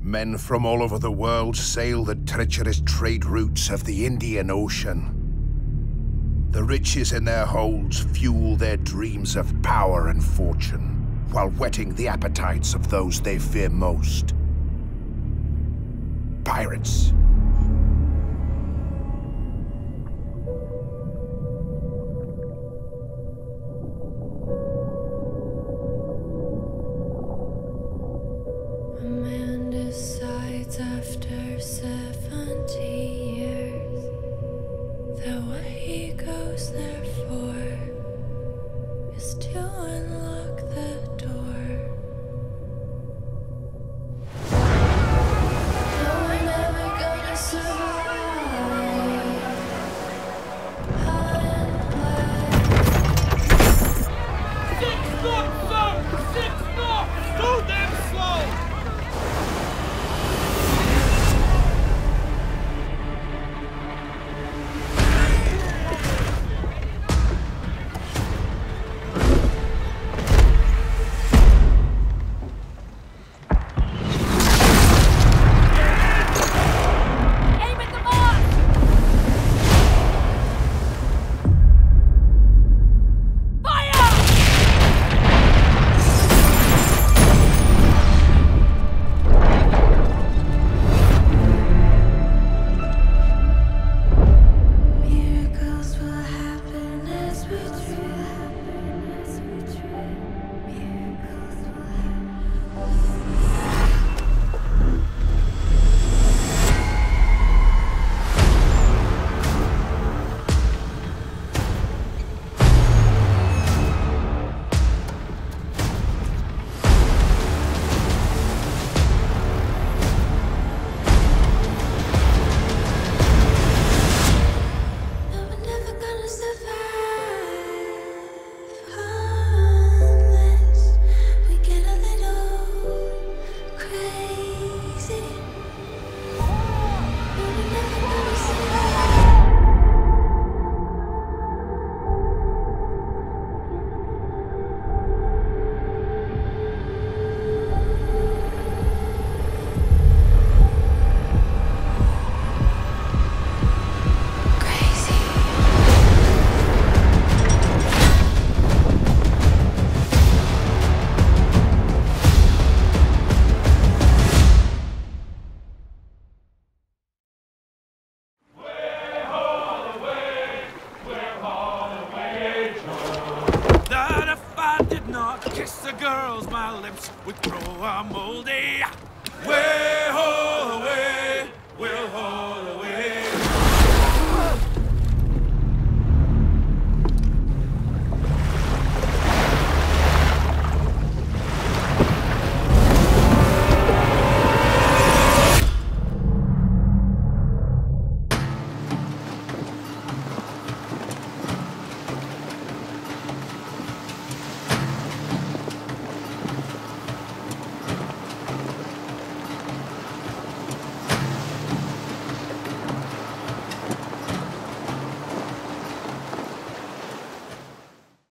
Men from all over the world sail the treacherous trade routes of the Indian Ocean. The riches in their holds fuel their dreams of power and fortune, while whetting the appetites of those they fear most. Pirates. A man decides after 70 years that what he goes there for is to unlock the door. No, we're never gonna survive. Six knots, sir! 6 knots! Too damn slow! Miracles will happen as we dream. Miracles will No, we're never gonna survive unless we get a little crazy. No, we're never gonna survive. Crazy. That if I did not kiss the girls, my lips would grow a moldy. Way ho!